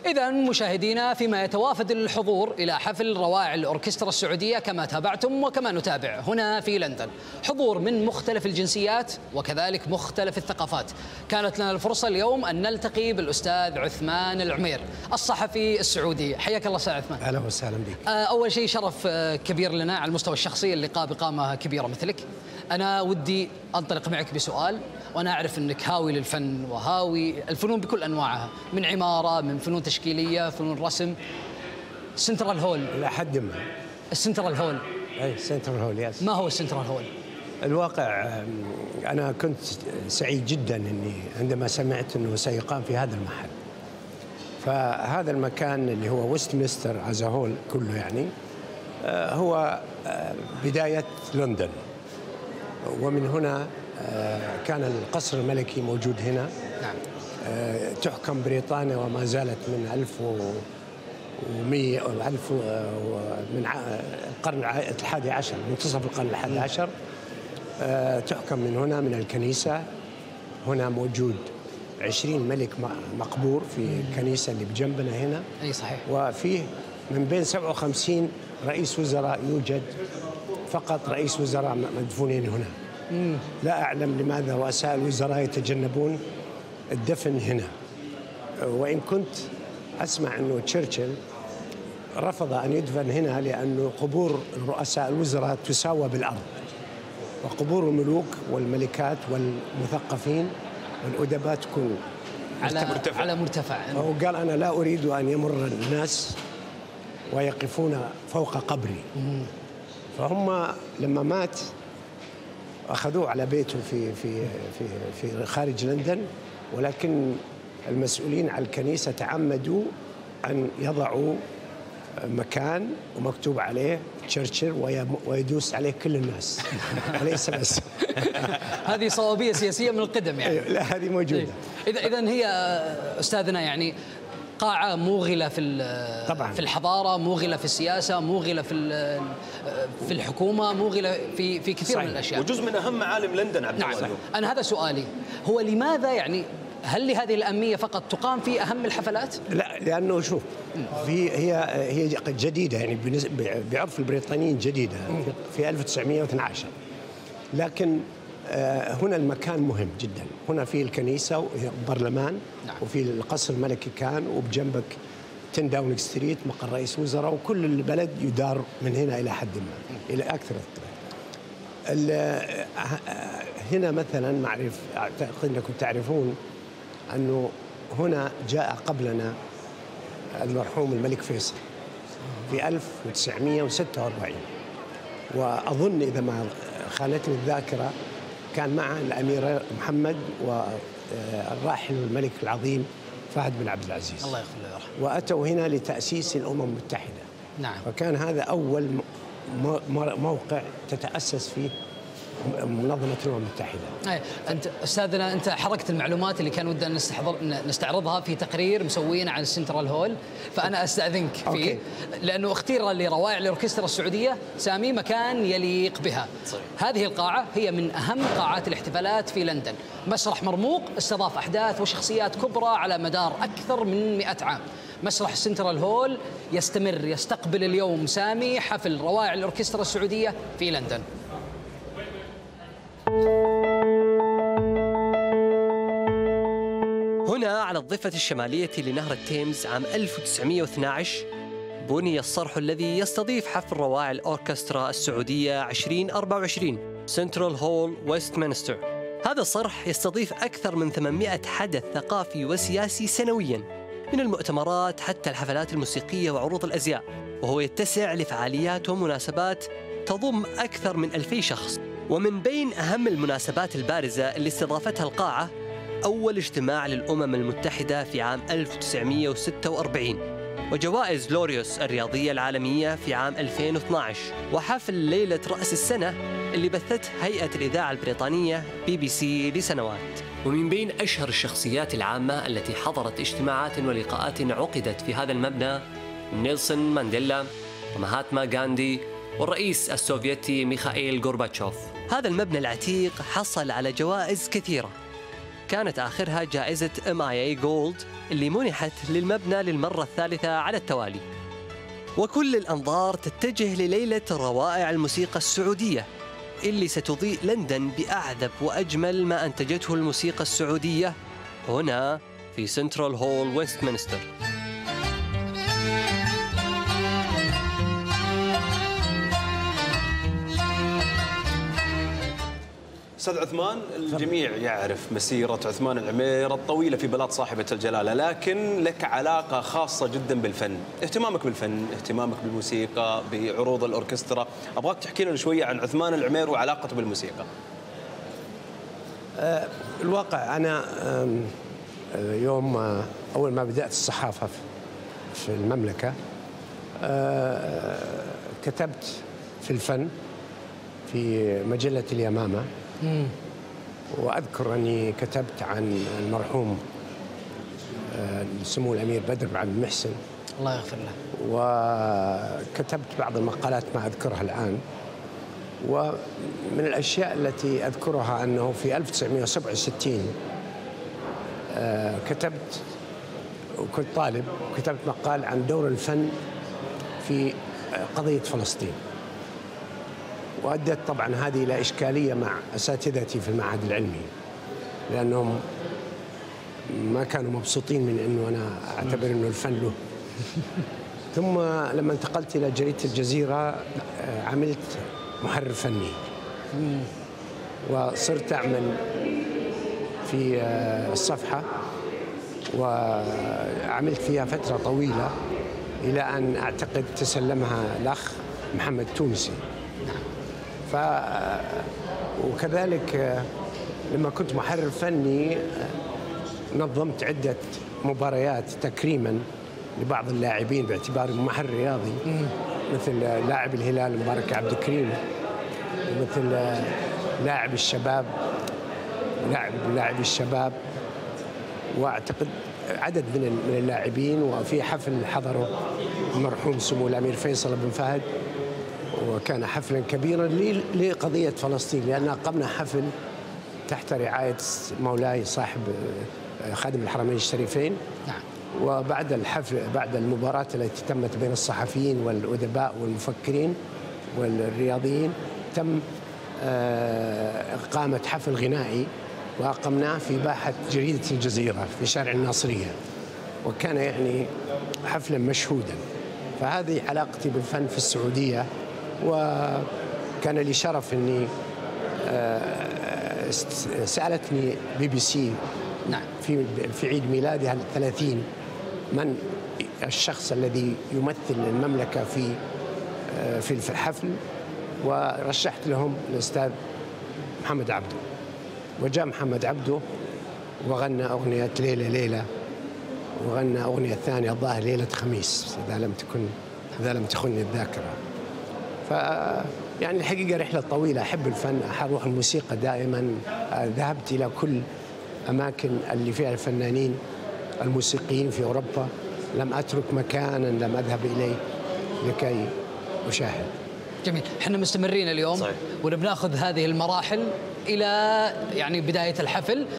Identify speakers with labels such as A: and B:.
A: إذا مشاهدينا، فيما يتوافد الحضور إلى حفل روائع الأوركسترا السعودية كما تابعتم وكما نتابع هنا في لندن، حضور من مختلف الجنسيات وكذلك مختلف الثقافات. كانت لنا الفرصة اليوم أن نلتقي بالأستاذ عثمان العمير الصحفي السعودي. حياك الله أستاذ عثمان.
B: أهلا وسهلا بك.
A: أول شيء شرف كبير لنا على المستوى الشخصي اللقاء بقامة كبيرة مثلك. أنا ودي أنطلق معك بسؤال، وأنا أعرف أنك هاوي للفن وهاوي الفنون بكل أنواعها، من عمارة، من فنون تشكيلية، فنون رسم. سنترال هول
B: إلى حد ما.
A: السنترال هول.
B: أي سنترال هول، يس.
A: ما هو السنترال هول؟
B: الواقع أنا كنت سعيد جدا إني عندما سمعت أنه سيقام في هذا المحل. فهذا المكان اللي هو ويستمنستر از هول كله يعني هو بداية لندن، ومن هنا كان القصر الملكي موجود هنا.
A: نعم.
B: تحكم بريطانيا وما زالت من 1100 من القرن الحادي عشر، منتصف القرن الحادي عشر. تحكم من هنا من الكنيسة. هنا موجود 20 ملك مقبور في الكنيسة اللي بجنبنا هنا.
A: أي صحيح.
B: وفيه من بين 57 رئيس وزراء يوجد فقط رئيس وزراء مدفونين هنا. لا أعلم لماذا رؤساء الوزراء يتجنبون الدفن هنا. وإن كنت أسمع أنه تشرشل رفض أن يدفن هنا لأنه قبور رؤساء الوزراء تساوى بالأرض، وقبور الملوك والملكات والمثقفين والأدباء تكون
A: على مرتفع.
B: وقال أنا لا أريد أن يمر الناس ويقفون فوق قبري. فهم لما مات أخذوه على بيته في خارج لندن، ولكن المسؤولين على الكنيسة تعمدوا أن يضعوا مكان ومكتوب عليه تشرشل ويدوس عليه كل الناس وليس بس.
A: هذه صوابية سياسية من القدم يعني.
B: لا، هذه موجودة.
A: إذن هي أستاذنا يعني قاعة موغلة
B: طبعاً
A: في الحضارة، موغلة في السياسة، موغلة في الحكومة، موغلة في كثير
B: صحيح.
A: من الأشياء،
C: وجزء من أهم معالم لندن عبد الله.
A: نعم. أنا هذا سؤالي، هو لماذا يعني هل لهذه الأهمية فقط تقام في أهم الحفلات؟
B: لا، لأنه شوف، هي جديدة يعني بعرف البريطانيين جديدة في 1912، لكن هنا المكان مهم جدا. هنا في الكنيسة والبرلمان.
A: نعم.
B: وفي القصر الملكي كان، وبجنبك 10 داونينج ستريت مقر رئيس وزراء، وكل البلد يدار من هنا إلى حد ما، إلى أكثر. هنا مثلا أعتقد أنكم تعرفون أنه هنا جاء قبلنا المرحوم الملك فيصل في 1946، وأظن إذا ما خانتني الذاكرة كان معه الأمير محمد والراحل الملك العظيم فهد بن عبد العزيز،
A: الله يغفر له ويرحمه،
B: وأتوا هنا لتأسيس الأمم المتحدة.
A: نعم.
B: فكان هذا أول موقع تتأسس فيه منظمة الأمم المتحدة.
A: أنت أستاذنا، أنت حركت المعلومات اللي كان ودنا نستعرضها في تقرير مسوينا عن السنترال هول، فأنا أستأذنك فيه لأنه اختير لروائع الأوركسترا السعودية سامي مكان يليق بها.
C: صحيح.
A: هذه القاعة هي من أهم قاعات الاحتفالات في لندن، مسرح مرموق استضاف أحداث وشخصيات كبرى على مدار أكثر من 100 عام. مسرح السنترال هول يستقبل اليوم سامي حفل روائع الأوركسترا السعودية في لندن.
D: هنا على الضفة الشمالية لنهر التيمز عام 1912 بني الصرح الذي يستضيف حفل روائع الأوركسترا السعودية 2024 سنترال هول ويستمنستر. هذا الصرح يستضيف أكثر من 800 حدث ثقافي وسياسي سنوياً، من المؤتمرات حتى الحفلات الموسيقية وعروض الأزياء، وهو يتسع لفعاليات ومناسبات تضم أكثر من 2000 شخص. ومن بين أهم المناسبات البارزة اللي استضافتها القاعة أول اجتماع للأمم المتحدة في عام 1946، وجوائز لوريوس الرياضية العالمية في عام 2012، وحفل ليلة رأس السنة اللي بثته هيئة الإذاعة البريطانية BBC لسنوات. ومن بين أشهر الشخصيات العامة التي حضرت اجتماعات ولقاءات عقدت في هذا المبنى نيلسون مانديلا ومهاتما غاندي والرئيس السوفيتي ميخائيل غورباتشوف. هذا المبنى العتيق حصل على جوائز كثيرة، كانت آخرها جائزة MIA Gold اللي منحت للمبنى للمرة الثالثة على التوالي. وكل الأنظار تتجه لليلة روائع الموسيقى السعودية اللي ستضيء لندن بأعذب وأجمل ما أنتجته الموسيقى السعودية هنا في سنترال هول ويستمنستر.
C: أستاذ عثمان، الجميع يعرف مسيرة عثمان العمير الطويلة في بلاط صاحبة الجلالة، لكن لك علاقة خاصة جدا بالفن، اهتمامك بالفن، اهتمامك بالموسيقى، بعروض الأوركسترا. أبغاك تحكي لنا شوية عن عثمان العمير وعلاقته بالموسيقى.
B: الواقع أنا يوم أول ما بدأت الصحافة في المملكة كتبت في الفن في مجلة اليمامة، وأذكر أني كتبت عن المرحوم سمو الأمير بدر بن عبد المحسن
A: الله يغفر له،
B: وكتبت بعض المقالات ما أذكرها الآن. ومن الأشياء التي أذكرها أنه في 1967 كتبت، وكنت طالب، كتبت مقال عن دور الفن في قضية فلسطين، وأدت طبعا هذه إلى إشكالية مع أساتذتي في المعهد العلمي، لأنهم ما كانوا مبسوطين من أنه أنا أعتبر أنه الفن له. ثم لما انتقلت إلى جريدة الجزيرة عملت محرر فني، وصرت أعمل في الصفحة، وعملت فيها فترة طويلة إلى أن أعتقد تسلمها الأخ محمد تونسي. وكذلك لما كنت محرر فني نظمت عدة مباريات تكريما لبعض اللاعبين باعتباري محرر رياضي، مثل لاعب الهلال مبارك عبد الكريم، مثل لاعب الشباب، واعتقد عدد من اللاعبين. وفي حفل حضره المرحوم سمو الامير فيصل بن فهد، وكان حفلا كبيرا لقضيه فلسطين، لان اقمنا حفل تحت رعايه مولاي صاحب خادم الحرمين الشريفين.
A: نعم.
B: وبعد الحفل، بعد المباراه التي تمت بين الصحفيين والادباء والمفكرين والرياضيين، تم إقامة حفل غنائي، وأقمناه في باحة جريدة الجزيرة في شارع الناصرية، وكان يعني حفلا مشهودا. فهذه علاقتي بالفن في السعودية، وكان لي شرف أني سألتني BBC
A: نعم
B: في عيد ميلادها 30 من الشخص الذي يمثل المملكة في الحفل، ورشحت لهم الأستاذ محمد عبده، وجاء محمد عبده وغنى أغنية ليلة ليلة، وغنى أغنية ثانية الظاهر ليلة خميس إذا لم تخني الذاكرة. يعني الحقيقة رحلة طويلة، أحب الفن، أروح الموسيقى دائما. ذهبت إلى كل أماكن اللي فيها الفنانين الموسيقيين في أوروبا، لم أترك مكانا لم أذهب إليه لكي أشاهد.
A: جميل. احنا مستمرين اليوم،
C: صحيح.
A: ونبناخذ هذه المراحل إلى يعني بداية الحفل.